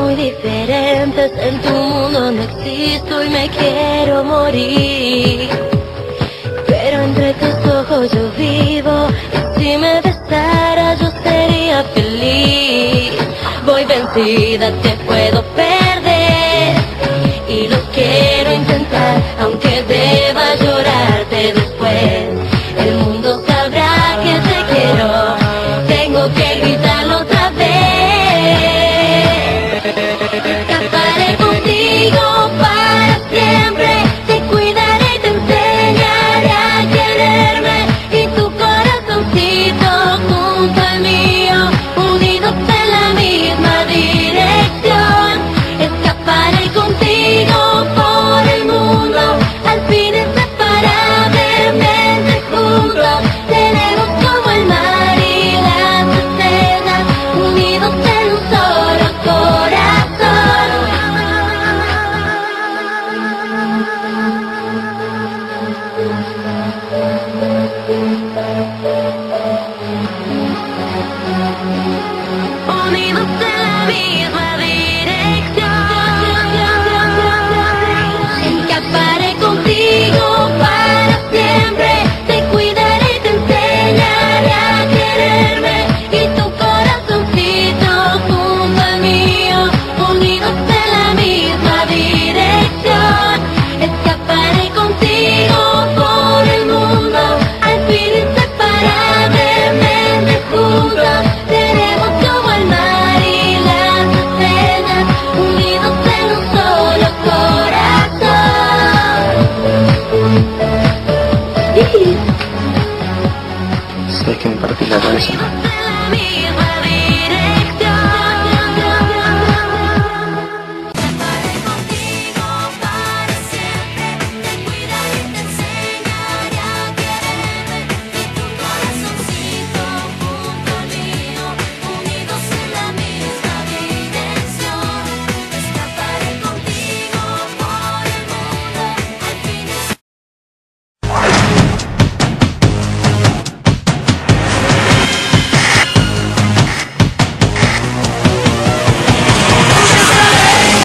muy diferentes, en tu mundo no existo y me quiero morir. Pero entre tus ojos yo vivo, y si me besaras yo sería feliz. Voy vencida, te puedo perder, y lo quiero intentar, aunque deba llorarte después. El mundo sabrá que te quiero, tengo que gritarlo otra vez. Escaparé contigo para siempre, te cuidaré y te enseñaré a quererme, y tu corazoncito junto al mío, unidos en la misma dirección. Escaparé contigo por el mundo, al fin inseparablemente juntos. Seremos como el mar y las estrellas, unidos en un solo corazón. Unidos en la misma dirección. Escaparé contigo para siempre, te cuidaré y te enseñaré a quererme, y tu corazoncito junto al mío, unidos en la misma dirección. Escaparé contigo por el mundo, al fin inseparablemente juntos. Seremos como el mar y las estrellas, unidos en un solo corazón. Sé que me partí la cabeza.